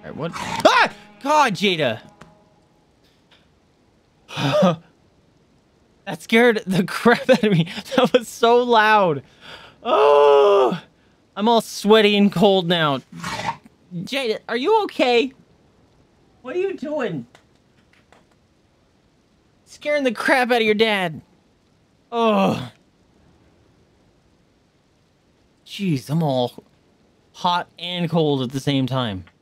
Alright, what? Ah! God, Jada! That scared the crap out of me. That was so loud. Oh! I'm all sweaty and cold now. Jada, are you okay? What are you doing? Scaring the crap out of your dad. Oh. Jeez, I'm all hot and cold at the same time.